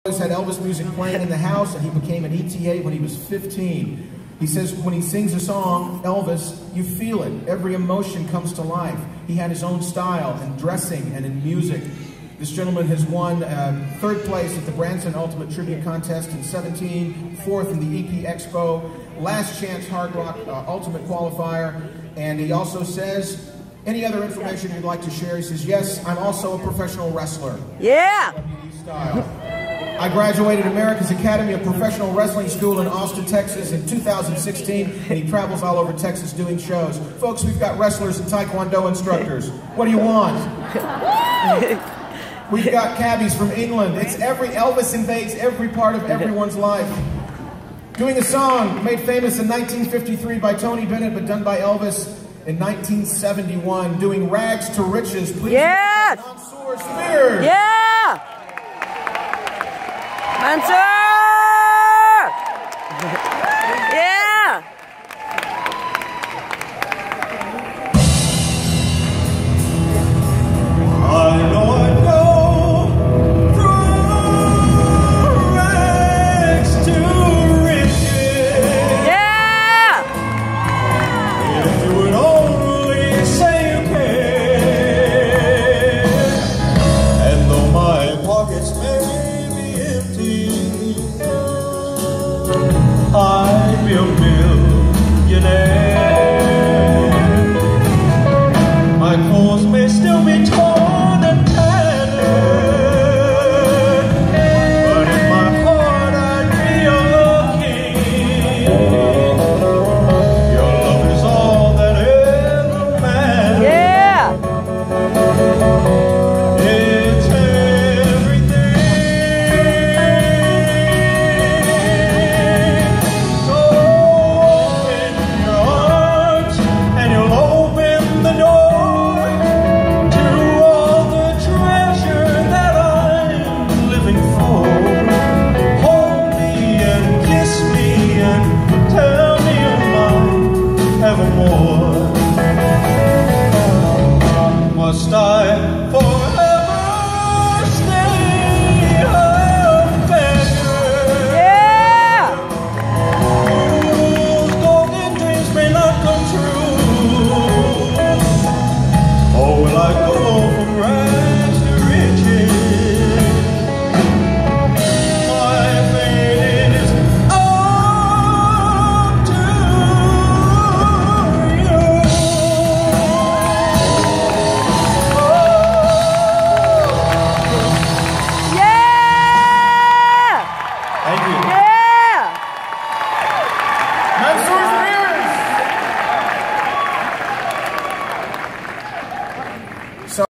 Always had Elvis music playing in the house, and he became an ETA when he was 15. He says when he sings a song, Elvis, you feel it. Every emotion comes to life. He had his own style in dressing and in music. This gentleman has won third place at the Branson Ultimate Tribute Contest in 17, fourth in the EP Expo, Last Chance Hard Rock Ultimate Qualifier, and he also says, any other information you'd like to share? He says, yes, I'm also a professional wrestler. Yeah! I graduated America's Academy of Professional Wrestling School in Austin, Texas in 2016, and he travels all over Texas doing shows. Folks, we've got wrestlers and Taekwondo instructors. What do you want? We've got cabbies from England. It's Elvis invades every part of everyone's life. Doing a song made famous in 1953 by Tony Bennett, but done by Elvis in 1971. Doing Rags to Riches. Please, yes! Mansour. Yeah! Mansour!